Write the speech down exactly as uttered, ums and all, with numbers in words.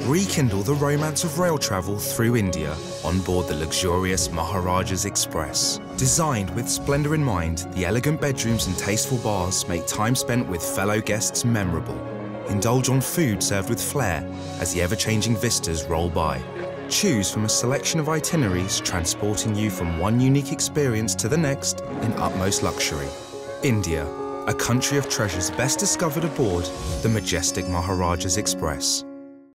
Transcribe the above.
Rekindle the romance of rail travel through India on board the luxurious Maharajas Express. Designed with splendour in mind, the elegant bedrooms and tasteful bars make time spent with fellow guests memorable. Indulge on food served with flair as the ever-changing vistas roll by. Choose from a selection of itineraries transporting you from one unique experience to the next in utmost luxury. India, a country of treasures best discovered aboard the majestic Maharajas Express.